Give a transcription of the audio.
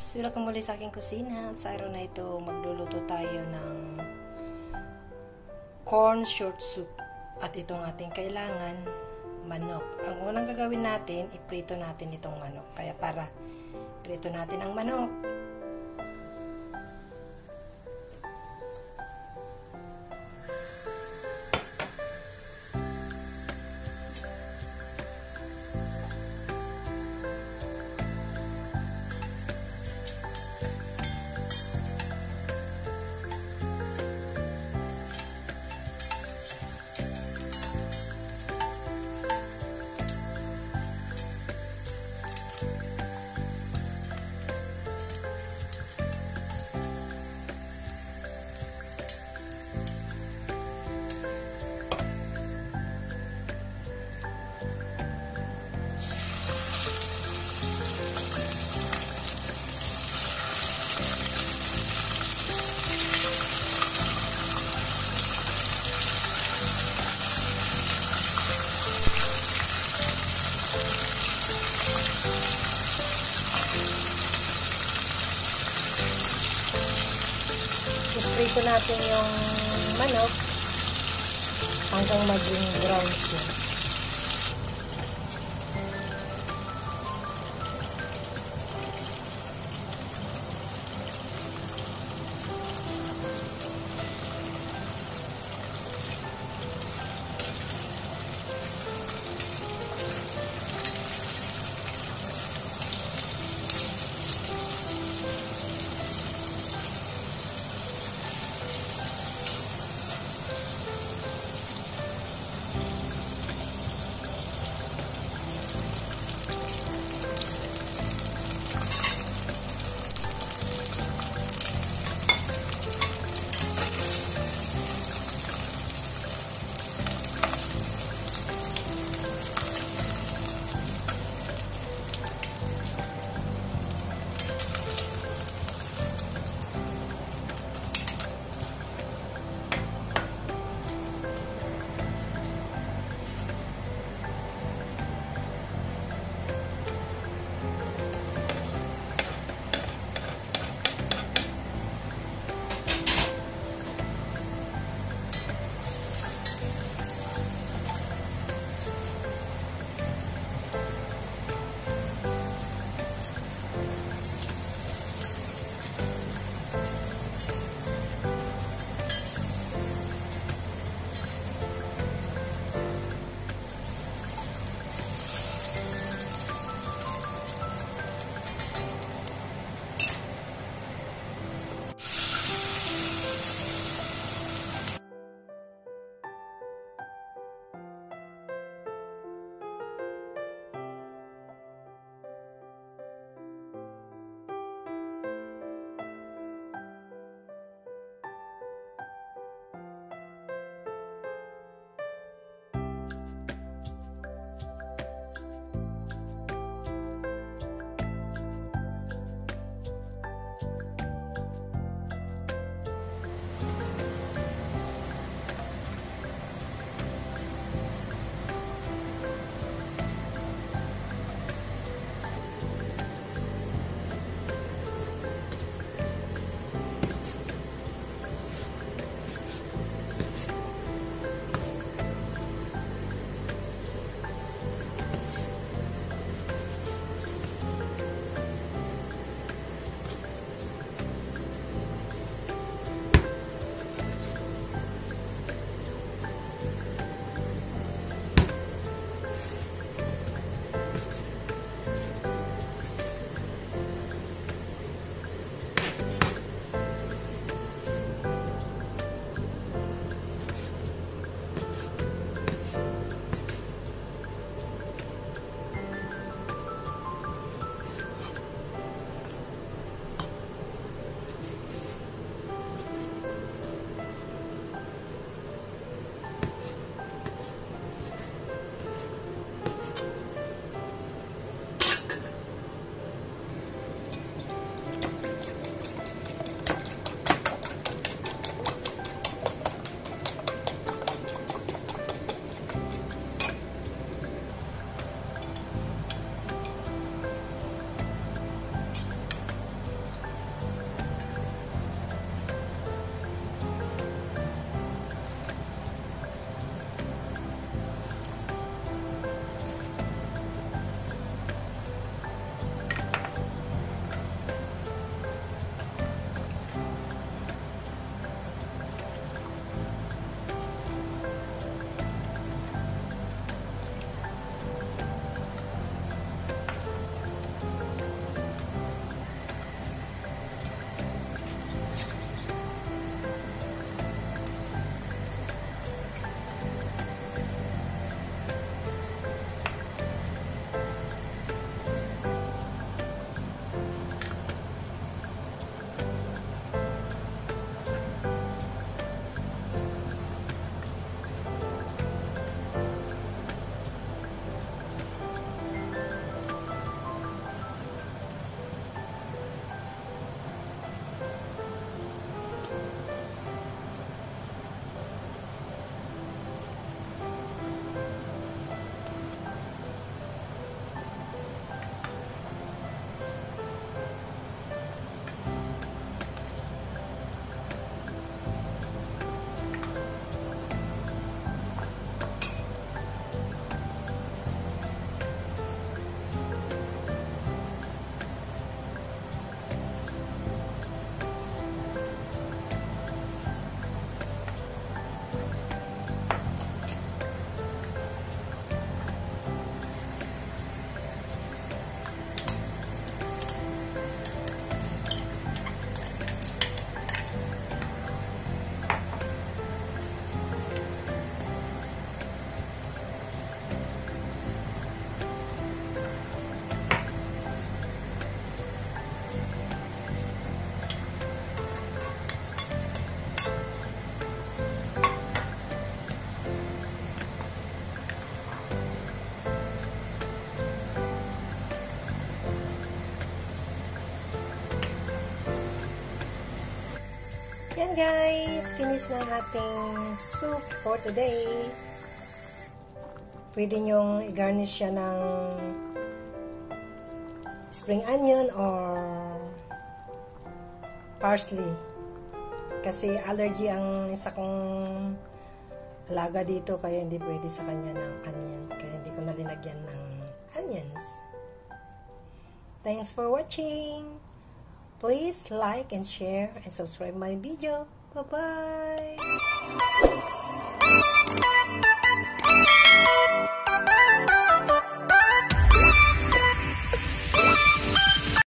guys! Welcome muli sa aking kusina. At sa araw na ito, magluluto tayo ng corn short soup. At itong ating kailangan, manok. Ang unang gagawin natin, iprito natin itong manok. Kaya tara, prito natin ang manok. Prito natin yung manok hanggang maging brown siya. guys, finish na ang ating soup for today. Pwede nyong i-garnish siya ng spring onion or parsley. Kasi allergy ang isa kong alaga dito, kaya hindi pwede sa kanya ng onion. Kaya hindi ko na linagyan ng onions. Thanks for watching. Please like and share and subscribe my video. Bye-bye!